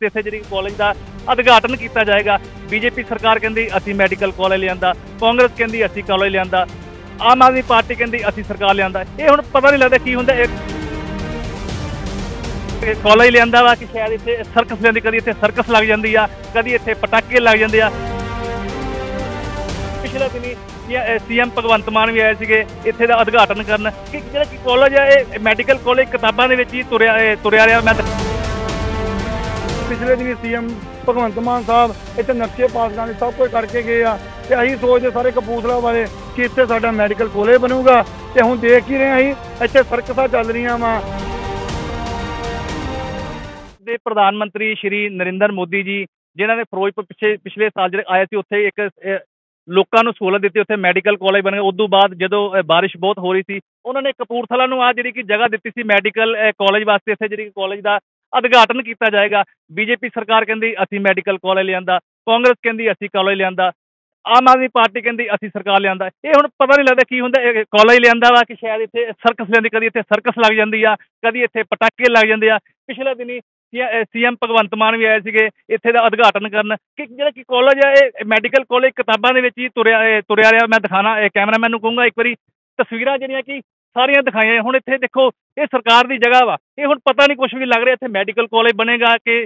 वास्ते इत्थे जिहड़ी कॉलेज का उद्घाटन किया जाएगा। बीजेपी सरकार कहती असीं मैडिकल कॉलेज लिआंदा, कांग्रेस कहती असीं कॉलेज लिआंदा, आम आदमी पार्टी कहती असीं सरकार लिआंदा। ये हुण पता नहीं लगता की हुंदा। कॉलेज लिआंदा वा कि शायद इत्थे सर्कस लिआंदी, कदी इत्थे सर्कस लग जाती आ, कदी इत्थे पटाके लग जाते आ। पिछले दिनी सीएम भगवंत मान भी आए थे इत्थे दा उद्घाटन करन कि जिहड़ा कि कॉलेज है ये मैडिकल कॉलेज किताबां दे विच ही तुरिया रहा। मैं पिछले दिन सीएम भगवंत मान साहब इत्थे नक्शे पास करने सब कुछ करके गए आ ते असीं सोचदे सारे कपूरथला वाले कि इत्थे साडा मैडिकल कॉलेज बनूगा ते हुण देख ही रहे असीं इत्थे सर्कसां चल रहीआं वा। दे प्रधान मंत्री श्री नरेंद्र मोदी जी जिन्हां ने फिरोजपुर पिछले साल जिहड़े आए थे उत्थे एक लोकां नूं सहूलत दित्ती, उत्थे मैडिकल कॉलेज बन गया। उस तो बाद जदों बारिश बहुत हो रही थी उन्होंने कपूरथला नूं आ जिहड़ी कि जगह दित्ती सी मैडिकल कॉलेज वास्ते, इत्थे जिहड़ी कॉलेज दा उद्घाटन किया जाएगा। बीजेपी सरकार कहती असीं मैडिकल कॉलेज लिआंदा, कांग्रेस कहती असीं कॉलेज लिआंदा, आम आदमी पार्टी कहती असीं सरकार लिआंदा। ये हुण पता नहीं लगता की हुंदा। कॉलेज लिआंदा वा कि शायद इत्थे सर्कस लिआंदी, कदी इत्थे सर्कस लग जाती आ, कदी इत्थे पटाके लग जाते आ। पिछले दिनी सीएम भगवंत मान भी आए थे इत्थे दा उद्घाटन करन कि जिहड़ा कि कॉलेज है ये मैडिकल कॉलेज किताबां दे विच ही तुरिया रहा। मैं दिखाना कैमरामैन नूं कहूँगा एक बारी तस्वीरां जिहड़ियां कि सारियां दिखाइयां। हुण इत्थे देखो ये सरकार दी जगह वा, ये हुण पता नहीं कुछ भी लग रहा इत्थे मैडिकल कॉलेज बनेगा कि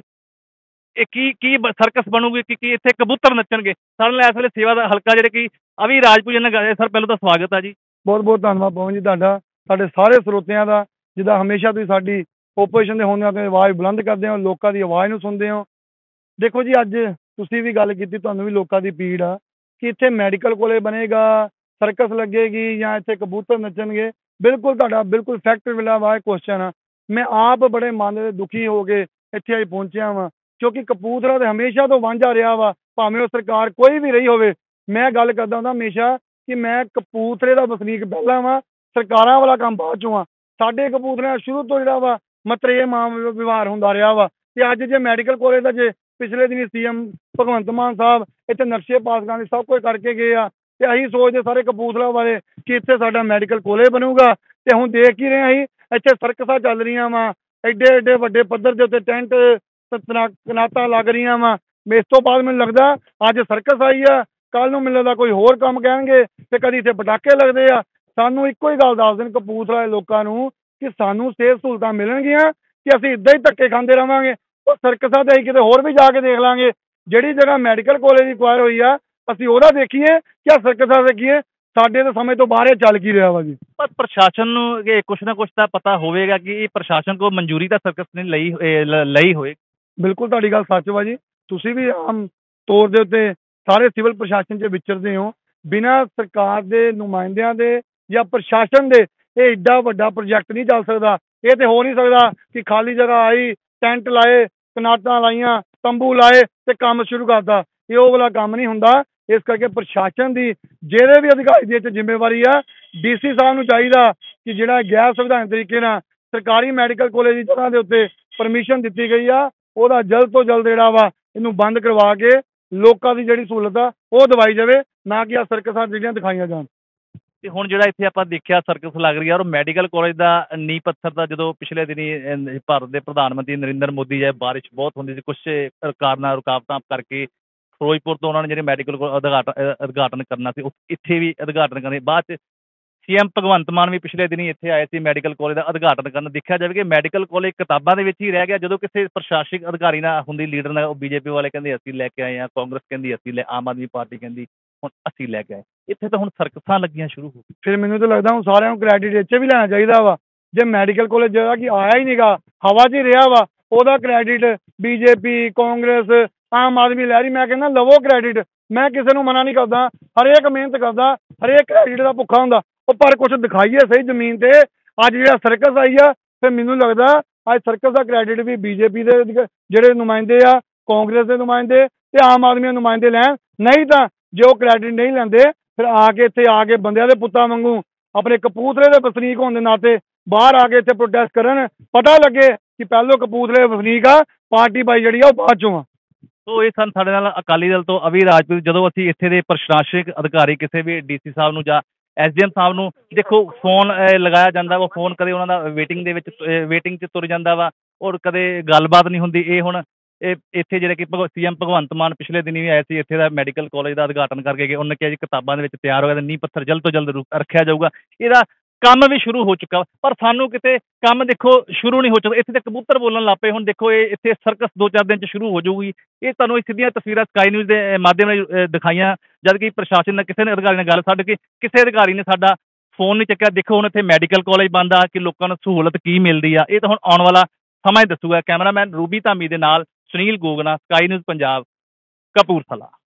की सर्कस बनूगी कि इत्थे कबूतर नच्चणगे। सारे नाल इस वेले सेवा दा हलका जिहड़े कि अभी राजपूत जी ने सर पहलों तो स्वागत है जी। बहुत बहुत धन्नवाद पवन जी तुहाडा, साडे सारे ਸਰੋਤਿਆਂ ਦਾ जिद्दां हमेशा तुसीं साडी ओपोजिशन दे होंदिਆਂ ते आवाज़ बुलंद करदे हो, लोकां दी आवाज़ नूं सुणदे हो। देखो जी अज तुसीं भी गल कीती, तुहानूं भी लोकां दी पीड़ आ कि इत्थे मैडिकल कॉलेज बनेगा, सर्कस लगेगी या इत्थे कबूतर नच्चणगे। बिल्कुल तुहाडा बिल्कुल फैक्ट मिला वा क्वेश्चन आ। मैं आप बड़े मन दुखी हो के इत्थे अज पहुंचिया वां क्योंकि कपूरथला ते हमेशा तो वांझा रहा वा, भावें वो सरकार कोई भी रही होवे। मैं गल करदा हुंदा हमेशा कि मैं कपूरथले दा वसनीक पहला वां, सरकारां वाला काम बाद चों आ। साडे कपूरथले शुरू तो जिहड़ा वा मतरेय व्यवहार हुंदा रहा वा ते अज जे मैडिकल कॉलेज दा जे पिछले दिन सीएम भगवंत मान साहब इत्थे नक्शे पास करने सब कुछ करके गए आ ते असीं सोचदे सारे कपूरथला वाले कि इत्थे साडा मैडिकल कॉलेज बनूगा ते हुण देख ही रहे असीं इत्थे सर्कसां चल रहीआं वा, एडे एडे वड्डे पद्धर दे उत्ते टेंट कनातां लग रहीआं वा। इस तो बाद मैनूं लगदा अज सर्कस आई आ, कल नूं मैनूं लगदा कोई होर काम कहणगे ते कदी इत्थे पटाके लगदे आ। सानूं इक्को ही गल दस देण कपूरथला दे लोकां नूं कि सानूं सेहत सहूलतां मिलणगीਆਂ कि ਅਸੀਂ इदां ही धक्के खांदे रहांगे। ਉਹ ਸਰਕਸਾਂ ਤੇ ਅਸੀਂ ਕਿਤੇ ਹੋਰ ਵੀ ਜਾ ਕੇ ਦੇਖ ਲਾਂਗੇ। ਜਿਹੜੀ ਜਗ੍ਹਾ ਮੈਡੀਕਲ ਕਾਲਜ ਰਿਕੁਆਇਰ ਹੋਈ ਆ ਅਸੀਂ ਉਹਦਾ ਦੇਖੀਏ ਕਿ ਆ ਸਰਕਸਾਂ ਦੇਖੀਏ। ਸਾਡੇ ਤਾਂ ਸਮੇਂ ਤੋਂ ਬਾਹਰ ਚੱਲ ਕੀ ਰਿਹਾ ਵਾ ਜੀ। ਪਰ ਪ੍ਰਸ਼ਾਸਨ ਨੂੰ ਇਹ ਕੁਛ ਨਾ ਕੁਛ ਤਾਂ ਪਤਾ ਹੋਵੇਗਾ ਕਿ ਇਹ ਪ੍ਰਸ਼ਾਸਨ ਕੋਲ ਮਨਜ਼ੂਰੀ ਤਾਂ ਸਰਕਸ ਨੇ ਲਈ ਹੋਏ। ਬਿਲਕੁਲ ਤੁਹਾਡੀ ਗੱਲ ਸੱਚ ਵਾ ਜੀ। ਤੁਸੀਂ ਵੀ ਆਮ ਤੌਰ ਦੇ ਉੱਤੇ ਸਾਰੇ ਸਿਵਲ ਪ੍ਰਸ਼ਾਸਨ 'ਚ ਵਿਚਰਦੇ ਹੋ। ਬਿਨਾਂ ਸਰਕਾਰ ਦੇ ਨੁਮਾਇੰਦਿਆਂ ਦੇ ਜਾਂ ਪ੍ਰਸ਼ਾਸਨ ਦੇ ਇਹ ਏਡਾ ਵੱਡਾ ਪ੍ਰੋਜੈਕਟ ਨਹੀਂ ਚੱਲ ਸਕਦਾ। ਇਹ ਤੇ ਹੋ ਨਹੀਂ ਸਕਦਾ ਕਿ ਖਾਲੀ ਜਗ੍ਹਾ ਆਈ, ਟੈਂਟ ਲਾਏ, ਕਨਾਤਾਂ ਲਾਈਆਂ, ਤੰਬੂ ਲਾਏ ਤੇ ਕੰਮ ਸ਼ੁਰੂ ਕਰਤਾ। ਇਹ ਉਹ ਵਾਲਾ ਕੰਮ ਨਹੀਂ ਹੁੰਦਾ। ਇਸ ਕਰਕੇ ਪ੍ਰਸ਼ਾਸਨ ਦੀ ਜਿਹੜੇ ਵੀ ਅਧਿਕਾਰੀ ਦੀ ਇਹ 'ਚ ਜ਼ਿੰਮੇਵਾਰੀ ਆ, ਡੀਸੀ ਸਾਹਿਬ ਨੂੰ ਚਾਹੀਦਾ ਕਿ ਜਿਹੜਾ ਗੈਰ ਸੰਵਿਧਾਨਕ ਤਰੀਕੇ ਨਾਲ ਸਰਕਾਰੀ ਮੈਡੀਕਲ ਕਾਲਜ ਦੀ ਜਗ੍ਹਾ ਦੇ ਉੱਤੇ ਪਰਮਿਸ਼ਨ ਦਿੱਤੀ ਗਈ ਆ ਉਹਦਾ ਜਲਦ ਤੋਂ ਜਲਦ ਜਿਹੜਾ ਵਾ ਇਹਨੂੰ ਬੰਦ ਕਰਵਾ ਕੇ ਲੋਕਾਂ ਦੀ ਜਿਹੜੀ ਸਹੂਲਤ ਆ ਉਹ ਦਵਾਈ ਜਾਵੇ, ਨਾ ਕਿ ਆ ਸਰਕਸਾਂ ਜਿਹੜੀਆਂ ਦਿਖਾਈਆਂ ਜਾਣ। ਤੇ ਹੁਣ ਜਿਹੜਾ ਇੱਥੇ ਆਪਾਂ ਦੇਖਿਆ ਸਰਕਸ ਲੱਗ ਰਹੀ ਆ ਔਰ ਮੈਡੀਕਲ ਕਾਲਜ ਦਾ ਨੀਂਹ ਪੱਥਰ ਦਾ ਜਦੋਂ ਪਿਛਲੇ ਦਿਨੀ ਭਾਰਤ ਦੇ ਪ੍ਰਧਾਨ ਮੰਤਰੀ ਨਰਿੰਦਰ ਮੋਦੀ ਜੀ ਬਾਰਿਸ਼ ਬਹੁਤ ਹੁੰਦੀ ਸੀ, ਕੁਛ ਕਾਰਨਾਂ ਰੁਕਾਵਟਾਂ ਕਰਕੇ ਫਿਰੋਜ਼ਪੁਰ ਤੋਂ ਉਹਨਾਂ ਨੇ ਜਿਹੜੇ ਮੈਡੀਕਲ ਉਦਘਾਟਨ ਕਰਨਾ ਸੀ ਇੱਥੇ ਵੀ ਉਦਘਾਟਨ ਕਰਨੇ। ਬਾਅਦ 'ਚ ਸੀਐਮ ਭਗਵੰਤ ਮਾਨ ਵੀ ਪਿਛਲੇ ਦਿਨੀ ਇੱਥੇ ਆਏ ਸੀ ਮੈਡੀਕਲ ਕਾਲਜ ਦਾ ਉਦਘਾਟਨ ਕਰਨ। ਦੇਖਿਆ ਜਾਵੇ ਕਿ ਮੈਡੀਕਲ ਕਾਲਜ ਕਿਤਾਬਾਂ ਦੇ ਵਿੱਚ ਹੀ ਰਹਿ ਗਿਆ। ਜਦੋਂ ਕਿਸੇ ਪ੍ਰਸ਼ਾਸਨਿਕ ਅਧਿਕਾਰੀ ਨਾਲ ਹੁੰਦੀ ਲੀਡਰ ਨਾਲ ਉਹ ਬੀਜੇਪੀ ਵਾਲੇ ਕਹਿੰਦੇ ਅਸੀਂ ਲੈ ਕੇ ਆਏ ਹਾਂ, ਕਾਂਗਰਸ ਕਹਿੰਦੀ ਅਸੀਂ ਆਮ ਆਦਮੀ ਪਾਰਟੀ ਕਹਿੰਦੀ ਹੁਣ ਅਸੀਂ ਲੈ ਕੇ ਆਏ। ਇੱਥੇ ਤਾਂ ਹੁਣ ਸਰਕਸਾਂ ਲੱਗੀਆਂ ਸ਼ੁਰੂ ਹੋ ਗਈਆਂ। ਫਿਰ ਮੈਨੂੰ ਤਾਂ ਲੱਗਦਾ ਹੁਣ ਸਾਰਿਆਂ ਨੂੰ ਕ੍ਰੈਡਿਟ ਇੱਥੇ ਵੀ ਲੈਣਾ ਚਾਹੀਦਾ ਵਾ। ਜੇ ਮੈਡੀਕਲ ਕਾਲਜ ਜਿਹੜਾ ਕਿ ਆਇਆ ਹੀ ਨਹੀਂਗਾ, ਹਵਾ 'ਚ ਹੀ ਰਿਹਾ ਵਾ, ਉਹਦਾ ਕ੍ਰੈਡਿਟ ਬੀਜੇਪੀ, ਕਾਂਗਰਸ, ਆਮ ਆਦਮੀ ਲੈ ਰਹੀ। ਮੈਂ ਕਹਿੰਦਾ ਲਵੋ ਕ੍ਰੈਡਿਟ, ਮੈਂ ਕਿਸੇ ਨੂੰ ਮਨਾ ਨਹੀਂ ਕਰਦਾ। ਹਰੇਕ ਮਿਹਨਤ ਕਰਦਾ, ਹਰੇਕ ਕ੍ਰੈਡਿਟ ਦਾ ਭੁੱਖਾ ਹੁੰਦਾ। ਉਹ ਪਰ ਕੁਛ ਦਿਖਾਈਏ ਸਹੀ ਜ਼ਮੀਨ 'ਤੇ। ਅੱਜ ਜਿਹੜਾ ਸਰਕਸ ਆਈ ਆ ਫਿਰ ਮੈਨੂੰ ਲੱਗਦਾ ਅੱਜ ਸਰਕਸ ਦਾ ਕ੍ਰੈਡਿਟ ਵੀ ਬੀਜੇਪੀ ਦੇ ਜਿਹੜੇ ਨੁਮਾਇੰਦੇ ਆ, ਕਾਂਗਰਸ ਦੇ ਨੁਮਾਇੰਦੇ ਅਤੇ ਆਮ ਆਦਮੀ ਦੇ ਨੁਮਾਇੰਦੇ ਲੈਣ। ਨਹੀਂ ਤਾਂ ਜੇ ਉਹ ਕ੍ਰੈਡਿਟ ਨਹੀਂ ਲੈਂਦੇ ਫਿਰ ਆ ਕੇ ਇੱਥੇ ਆ ਕੇ ਬੰਦਿਆਂ ਦੇ ਪੁੱਤਾਂ ਵਾਂਗੂ ਆਪਣੇ ਕਪੂਰਥਲੇ ਦੇ ਵਸਨੀਕ ਹੋਣ ਦੇ ਨਾਤੇ ਬਾਹਰ ਆ ਕੇ ਇੱਥੇ ਪ੍ਰੋਟੈਸਟ ਕਰਨ। ਪਤਾ ਲੱਗੇ ਕਿ ਪਹਿਲੋਂ ਕਪੂਰਥਲੇ ਵਸਨੀਕ ਆ, ਪਾਰਟੀ ਬਾਈ ਜਿਹੜੀ ਆ ਉਹ ਬਾਅਦ 'ਚੋਂ ਆ। ਸੋ ਇਹ ਸਨ ਸਾਡੇ ਨਾਲ ਅਕਾਲੀ ਦਲ ਤੋਂ ਅਵੀ ਰਾਜਪੂਤ। ਜਦੋਂ ਅਸੀਂ ਇੱਥੇ ਦੇ ਪ੍ਰਸ਼ਾਸਨਿਕ ਅਧਿਕਾਰੀ ਕਿਸੇ ਵੀ ਡੀਸੀ ਸਾਹਿਬ ਨੂੰ ਜਾਂ ਐਸਡੀਐਮ ਸਾਹਿਬ ਨੂੰ ਦੇਖੋ ਫੋਨ ਲਗਾਇਆ ਜਾਂਦਾ ਵਾ, ਫੋਨ ਕਦੇ ਉਹਨਾਂ ਦਾ ਵੇਟਿੰਗ 'ਚ ਤੁਰ ਜਾਂਦਾ ਵਾ ਔਰ ਕਦੇ ਗੱਲਬਾਤ ਨਹੀਂ ਹੁੰਦੀ। ਇਹ ਹੁਣ ਇੱਥੇ ਜਿਹੜੇ ਕਿ ਸੀਐਮ ਭਗਵੰਤ ਮਾਨ ਪਿਛਲੇ ਦਿਨੀ ਵੀ ਆਏ ਸੀ, ਇੱਥੇ ਦਾ ਮੈਡੀਕਲ ਕਾਲਜ ਦਾ ਉਦਘਾਟਨ ਕਰਕੇ ਗਏ। ਉਹਨਾਂ ਕਿਹਾ ਜੀ ਕਿਤਾਬਾਂ ਦੇ ਵਿੱਚ ਤਿਆਰ ਹੋ ਗਿਆ ਤੇ ਨੀਂਹ ਪੱਥਰ ਜਲਦ ਤੋਂ ਜਲਦ ਰੱਖਿਆ ਜਾਊਗਾ। ਇਹਦਾ ਕੰਮ ਵੀ ਸ਼ੁਰੂ ਹੋ ਚੁੱਕਾ, ਪਰ ਸਾਨੂੰ ਕਿਤੇ ਕੰਮ ਦੇਖੋ ਸ਼ੁਰੂ ਨਹੀਂ ਹੋ ਚੁੱਕਾ। ਇੱਥੇ ਤੇ ਕਬੂਤਰ ਬੋਲਣ ਲੱਗ ਪਏ। ਹੁਣ ਦੇਖੋ ਇਹ ਇੱਥੇ ਸਰਕਸ 2-4 ਦਿਨ 'ਚ ਸ਼ੁਰੂ ਹੋ ਜਾਊਗੀ। ਇਹ ਤੁਹਾਨੂੰ ਸਿੱਧੀਆਂ ਤਸਵੀਰਾਂ ਸਕਾਈ ਨਿਊਜ਼ ਦੇ ਮਾਧਿਅਮ ਨਾਲ ਦਿਖਾਈਆਂ, ਜਦ ਕਿ ਪ੍ਰਸ਼ਾਸਨ ਨੇ ਕਿਸੇ ਨੇ ਅਧਿਕਾਰੀ ਨਾਲ ਗੱਲ ਛੱਡ ਕੇ ਕਿਸੇ ਅਧਿਕਾਰੀ ਨੇ ਸਾਡਾ ਫੋਨ ਨਹੀਂ ਚੱਕਿਆ। ਦੇਖੋ ਹੁਣ ਇੱਥੇ ਮੈਡੀਕਲ ਕਾਲਜ ਬੰਦ ਆ ਕਿ ਲੋਕਾਂ ਨੂੰ ਸਹੂਲਤ ਕੀ ਮਿਲਦੀ ਆ, ਇਹ ਤਾਂ ਹੁਣ ਆਉਣ ਵਾਲਾ ਸਮਾਂ ਹੀ ਦੱਸੂਗਾ। ਕੈਮਰਾਮੈਨ ਰੂਬੀ ਧਾਮੀ ਦੇ ਨਾਲ ਸੁਨੀਲ ਗੋਗਨਾ, ਸਕਾਈ ਨਿਊਜ਼ ਪੰਜਾਬ, ਕਪੂਰਥਲਾ।